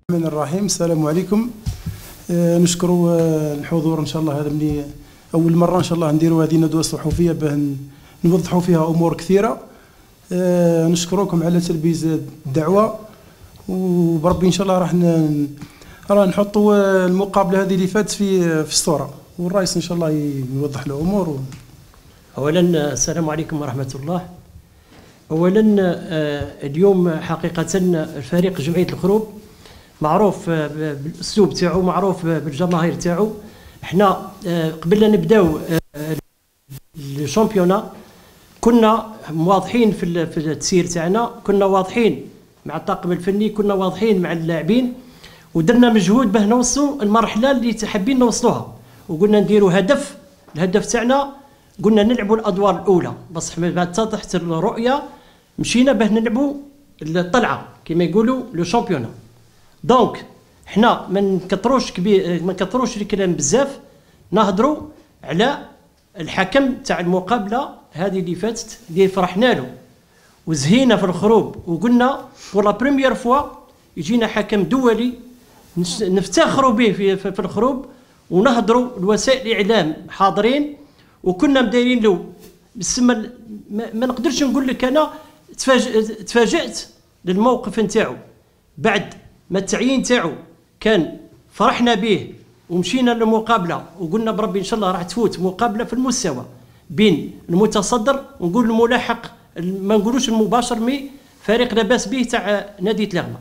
الرحمن الرحيم. السلام عليكم. نشكر الحضور ان شاء الله. هذا مني اول مره ان شاء الله نديروا هذه الندوه الصحفيه باه نوضحوا فيها امور كثيره. نشكركم على تلبية الدعوه، وبربي ان شاء الله راح نحطوا المقابله هذه اللي فاتت في الصوره، والرئيس ان شاء الله يوضح الامور. اولا السلام عليكم ورحمه الله. اولا اليوم حقيقه الفريق جمعيه الخروب معروف بالاسلوب تاعو، معروف بالجماهير تاعو. احنا قبل لا نبداو الشامبيونا كنا واضحين في التسيير تاعنا، كنا واضحين مع الطاقم الفني، كنا واضحين مع اللاعبين، ودرنا مجهود باه نوصلوا المرحله اللي حابين نوصلوها، وقلنا نديروا الهدف تاعنا قلنا نلعبوا الادوار الاولى، بصح ما اتضحت الرؤيه مشينا باه نلعبوا الطلعه كما يقولوا لو شامبيونا. دونك حنا ما نكثروش الكلام بزاف، نهضروا على الحكم تاع المقابله هذه اللي فاتت اللي فرحنا له وزهينا في الخروب، وقلنا بور لا بروميير فوا يجينا حكم دولي نفتخروا به في الخروب، ونهضروا الوسائل الاعلام حاضرين، وكنا مدايرين له بالسما. ما نقدرش نقول لك انا تفاجأت للموقف نتاعو بعد ما التعيين تاعو كان فرحنا به، ومشينا للمقابله وقلنا بربي ان شاء الله راح تفوت مقابله في المستوى بين المتصدر ونقول الملاحق، ما نقولوش المباشر، مي فريق لاباس به تاع نادي تلغمه.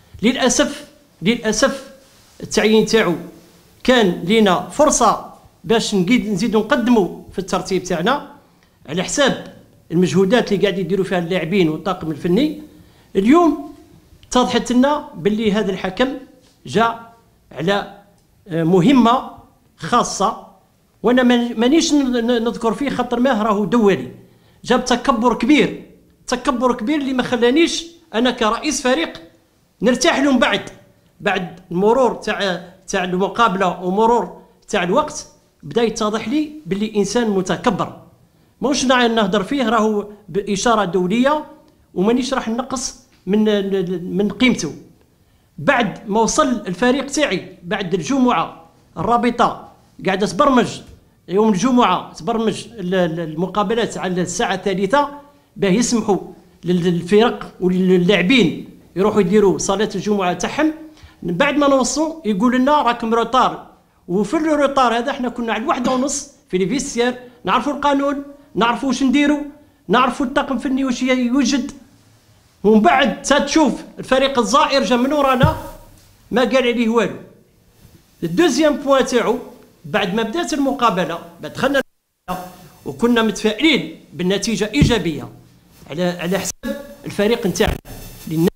للاسف التعيين تاعو كان لينا فرصه باش نزيدوا نقدموا في الترتيب تاعنا على حساب المجهودات اللي قاعد يديروا فيها اللاعبين والطاقم الفني. اليوم اتضحت لنا باللي هذا الحكم جاء على مهمه خاصه، وانا مانيش نذكر فيه خاطر ما راهو دولي، جاب تكبر كبير اللي ما خلانيش انا كرئيس فريق نرتاح له. بعد المرور تاع المقابله ومرور تاع الوقت بدا يتضح لي باللي انسان متكبر، ماهوش نهضر فيه، راهو باشاره دوليه ومانيش راح نقص من قيمته. بعد ما وصل الفريق تاعي بعد الجمعه الرابطه قاعده تبرمج يوم الجمعه، تبرمج المقابلات على الساعه 3 باه يسمحوا للفرق وللاعبين يروحوا يديروا صلاه الجمعه تاعهم. بعد ما نوصلوا يقول لنا راكم روطار، وفي الروطار هذا احنا كنا على 1:30 في الفيستير، نعرفوا القانون، نعرفوا واش نديروا، نعرفوا الطاقم الفني واش يوجد. ومن بعد تشوف الفريق الزائر جا من ورانا ما قال عليه والو. الدوزيام بوان تاعو بعد ما بدات المقابله، بعد دخلنا وكنا متفائلين بالنتيجه ايجابيه على حساب الفريق نتاعنا اللي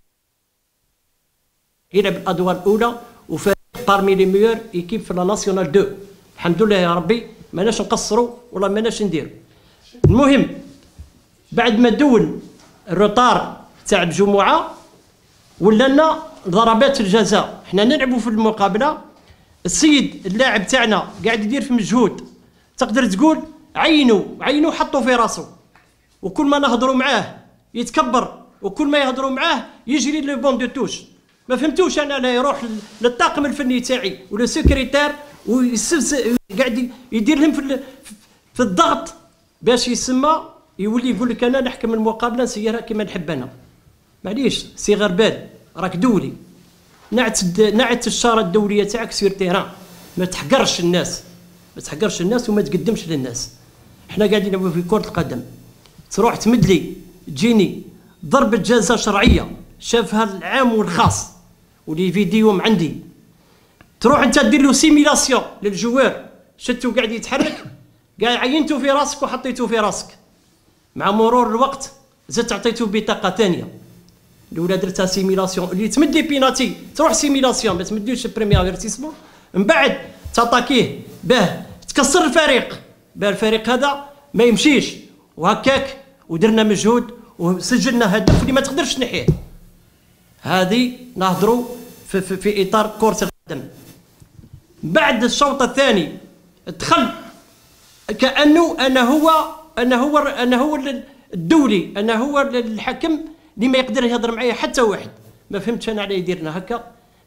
يلعب الادوار الاولى، وفريق بارمي لي ميور ايكيب في لا ناسيونال 2. الحمد لله يا ربي ماناش نقصروا ولا ماناش نديروا. المهم بعد ما دون الروطار تاع الجمعه ولنا ضربات الجزاء، حنا نلعبوا في المقابله، السيد اللاعب تاعنا قاعد يدير في مجهود، تقدر تقول عينوا حطوا في راسه، وكل ما نهضروا معاه يتكبر، وكل ما يهضروا معاه يجري لو بون دو توش. ما فهمتوش انا لا يروح للطاقم الفني تاعي ولا سكرتير قاعد يدير لهم في الضغط باش يسمى يولي يقول لك انا نحكم المقابله نسيرها كما نحب انا. معليش سي غربال، راك دولي، نعت الشاره الدوليه تاعك سير تيران، ما تحقرش الناس وما تقدمش للناس. احنا قاعدين نلعبوا في كره القدم، تروح تمدلي تجيني ضربه جزاء شرعيه شافها العام والخاص ولي فيديوم عندي، تروح انت دير له سيميلاسيون للجوار، شتو قاعد يتحرك، قاعد عينته في راسك وحطيته في راسك، مع مرور الوقت زدت عطيته بطاقه ثانيه الاولى درتها سيميلاسيون، اللي تمد لي بيناتي تروح سيميلاسيون ما تمديش بريمي افيرتيسمون، من بعد تاتاكيه باه تكسر الفريق، باه الفريق هذا ما يمشيش، وهكاك ودرنا مجهود وسجلنا هدف اللي ما تقدرش تنحيه. هذه نهضروا في اطار كره القدم. بعد الشوط الثاني دخل كانه انا هو الدولي، انا هو الحكم اللي ما يقدر يهضر معايا حتى واحد. ما فهمتش انا علاه يديرنا هكا،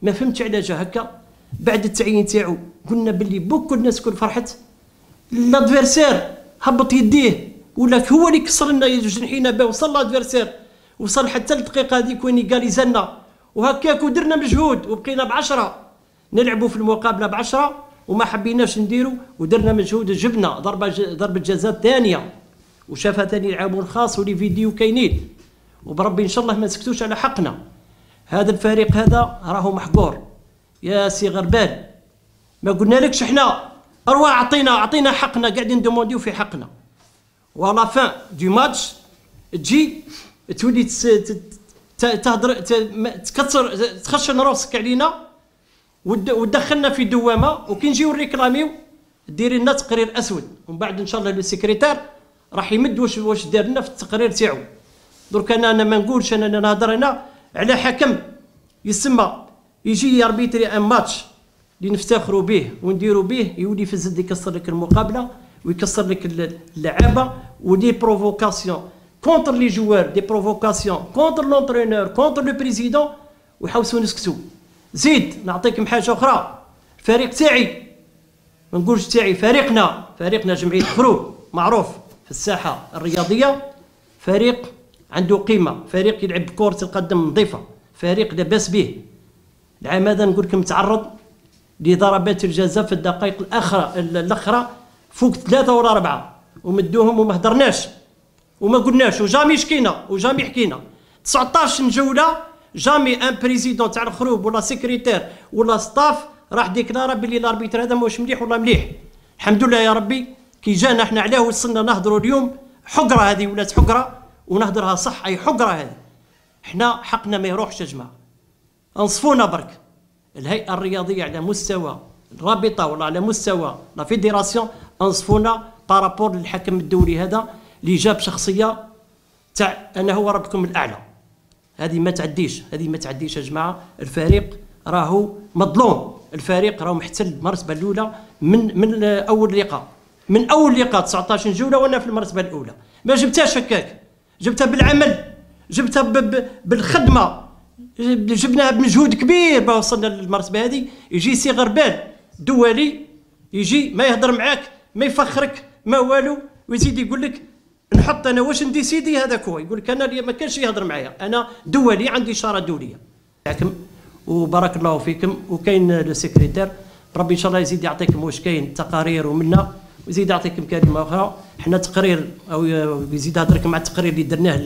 ما فهمتش على جا هكا. بعد التعيين تاعو قلنا باللي بوكو الناس كل فرحت، لادفيرسير هبط يديه ولا هو اللي كسر لنا جنحينا به، وصل لادفيرسير وصل حتى الدقيقه هذيك وين يقاليزنا، وهكاك ودرنا مجهود وبقينا ب10 نلعبوا في المقابله ب10 وما حبيناش نديروا، ودرنا مجهود جبنا ضربه جزاء ثانيه وشافها ثاني العامل الخاص ولي فيديو كاينين، وبربي ان شاء الله ما نسكتوش على حقنا. هذا الفريق هذا راهو محقور يا سي غربال، ما قلنا لكش احنا ارواح اعطينا حقنا، قاعدين ندومونديو في حقنا. ولا فان دو ماتش تجي تولي تهضر تكسر تخشن راسك علينا وتدخلنا في دوامه، وكي نجيو نريكلاميو ديري لنا تقرير اسود، ومن بعد ان شاء الله السكرتير راح يمد واش دار لنا في التقرير تاعو. درك انا ما نقولش، انا نهضر هنا على حكم يسمى يجي ياربيتري ان ماتش اللي نفتخروا به ونديروا به، يولي يفزد يكسر لك المقابله ويكسر لك اللعابه، ودي بروفوكاسيون كونتر لي جوار، دي بروفوكاسيون كونتر لونترينور كونتر لو بريزيدون، ويحوسوا نسكتوا. زيد نعطيكم حاجه اخرى، الفريق تاعي ما نقولش تاعي، فريقنا جمعيه خروج معروف في الساحه الرياضيه، فريق عنده قيمه، فريق يلعب كره القدم نظيفه، فريق لاباس به. العام هذا نقول لكم تعرض لضربات الجزاء في الدقائق الاخرى فوق 3 ولا 4 ومدوهم وما هدرناش وما قلناش وجامي شكينا وجامي حكينا. 19 جوله جامي ان بريزيدون تاع الخروج ولا سيكريتير ولا ستاف راح ديكلارا باللي الاربيتر هذا ماهوش مليح ولا مليح. الحمد لله يا ربي كي جانا احنا علاه وصلنا نهضروا اليوم حقره، هذه ولات حقره ونهضرها صح، اي حقره هذه. احنا حقنا ما يروحش يا جماعه، انصفونا برك. الهيئه الرياضيه على مستوى الرابطه ولا على مستوى لا فيديراسيون انصفونا بارابور للحكم الدولي هذا اللي جاب شخصيه تاع انا هو ربكم الاعلى. هذه ما تعديش يا جماعه. الفريق راهو مظلوم، الفريق راهو محتل المرتبه الاولى من اول لقاء 19 جوله وانا في المرتبه الاولى. ما جبتهاش هكاك، جبتها بالعمل، جبتها بالخدمه، جبناها بمجهود كبير باه وصلنا للمرتبه هذه. يجي سي غربال دولي يجي ما يهضر معاك ما يفخرك ما والو، ويزيد يقول لك نحط انا واش نديسيدي، هذاك هو يقول لك انا اللي ما كانش يهضر معايا، انا دولي عندي اشاره دوليه. وبارك الله فيكم. وكاين السكرتير ربي ان شاء الله يزيد يعطيكم واش كاين تقارير ومنا، ويزيد يعطيكم كلمه اخرى. احنا تقرير او يزيد يهضركم مع التقرير اللي درناه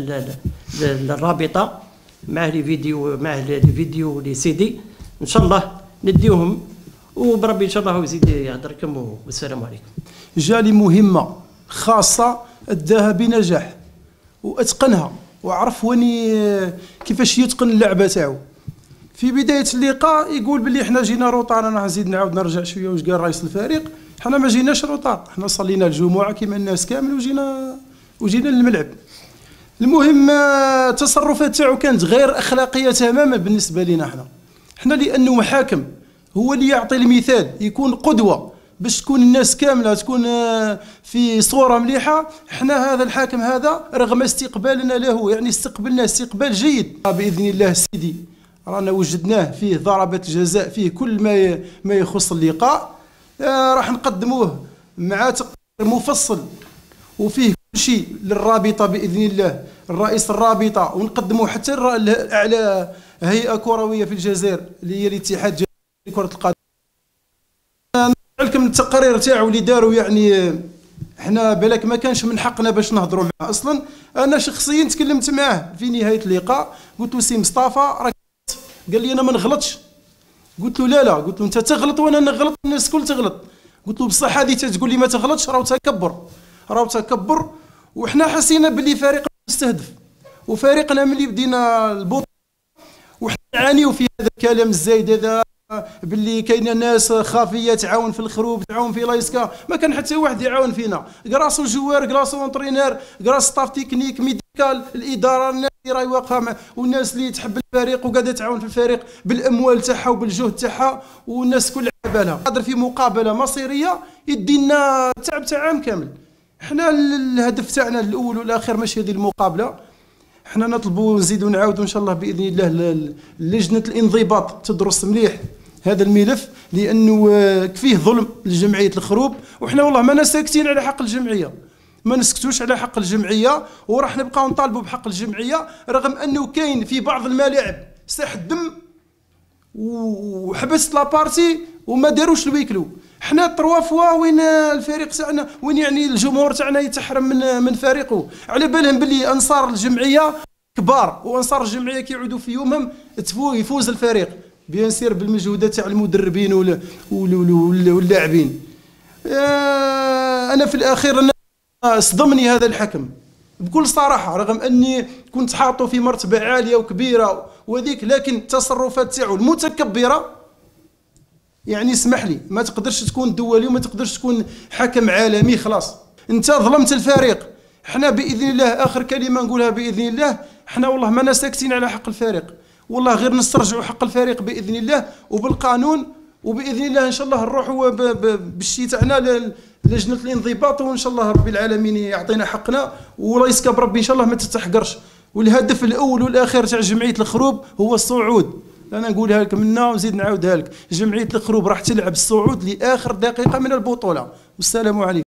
للرابطه مع لي فيديو لي سي دي ان شاء الله نديوهم، وبربي ان شاء الله يزيد يهضركم. والسلام عليكم. جالي مهمه خاصه اداها بنجاح واتقنها وعرف كيفاش يتقن اللعبه تاعو. في بدايه اللقاء يقول بلي احنا جينا روطار، انا نزيد نعاود نرجع شويه واش قال رئيس الفريق. احنا ما جيناش روطار، احنا صلينا الجمعه كيما الناس كامل وجينا للملعب. المهم التصرفات تاعو كانت غير اخلاقيه تماما بالنسبه لنا احنا لانه محاكم، هو اللي يعطي المثال، يكون قدوه باش تكون الناس كامله تكون في صوره مليحه. احنا هذا الحاكم هذا رغم استقبالنا له يعني استقبلناه استقبال جيد باذن الله. سيدي رانا وجدناه فيه ضربات الجزاء، فيه كل ما يخص اللقاء، راح نقدموه مع تقرير مفصل وفيه كل شيء للرابطه باذن الله، الرئيس الرابطه، ونقدموه حتى على هيئه كرويه في الجزائر اللي هي الاتحاد الجزائري لكره القدم. لكم التقرير تاعو اللي داروا، يعني احنا بالك ما كانش من حقنا باش نهضروا معاه اصلا. انا شخصيا تكلمت معاه في نهايه اللقاء، قلت له سي مصطفى راك، قال لي انا ما نغلطش. قلت له لا، قلت له انت تغلط وانا نغلط، الناس الكل تغلط. قلت له بصح هذه تقول لي ما تغلطش، راهو تكبر. وحنا حسينا باللي فريق مستهدف، وفريقنا ملي بدينا البطوله وحنا نعانيو في هذا الكلام الزايد هذا باللي كاينه ناس خافيه تعاون في الخروب، تعاون في لايسكا، ما كان حتى واحد يعاون فينا. كراسو جوار، كراسو اونترينور، كراس ستاف تكنيك ميديكال، الاداره، الناس اللي راهي واقفه والناس اللي تحب الفريق وقاعده تعاون في الفريق بالاموال تاعها وبالجهد تاعها، والناس كلها على بالها. قادر في مقابله مصيريه يدي لنا التعب تاع عام كامل. احنا الهدف تاعنا الاول والاخير ماشي هذه المقابله، حنا نطلبوا نزيدوا نعاودوا ان شاء الله باذن الله لجنه الانضباط تدرس مليح هذا الملف، لانه فيه ظلم لجمعيه الخروب، وحنا والله ما ساكتين على حق الجمعيه، ما نسكتوش على حق الجمعيه، وراح نبقاو نطالبوا بحق الجمعيه، رغم انه كاين في بعض الملاعب ساح الدم وحبست لابارتي وما داروش الويكلو. حنا 3 فوا وين الفريق تاعنا، وين يعني الجمهور تاعنا يتحرم من فريقه، على بالهم باللي انصار الجمعيه كبار، وانصار الجمعيه كيعودوا في يومهم يفوز الفريق بيان سير بالمجهودات تاع المدربين واللاعبين. انا في الاخير صدمني هذا الحكم بكل صراحه، رغم اني كنت حاطه في مرتبه عاليه وكبيره وذيك، لكن التصرفات تاعو المتكبره يعني اسمح لي ما تقدرش تكون دولي وما تقدرش تكون حكم عالمي. خلاص انت ظلمت الفريق. حنا باذن الله اخر كلمه نقولها باذن الله، حنا والله ما ساكتين على حق الفريق، والله غير نسترجعوا حق الفريق باذن الله وبالقانون، وباذن الله ان شاء الله نروحوا بالشي تاعنا لجنه الانضباط، وان شاء الله رب العالمين يعطينا حقنا، والله يسكب ربي ان شاء الله ما تتحقرش. والهدف الاول والاخير تاع جمعيه الخروب هو الصعود. انا نقولها لك منا ونزيد نعاودها لك، جمعيه الخروب راح تلعب الصعود لاخر دقيقه من البطوله. والسلام عليكم.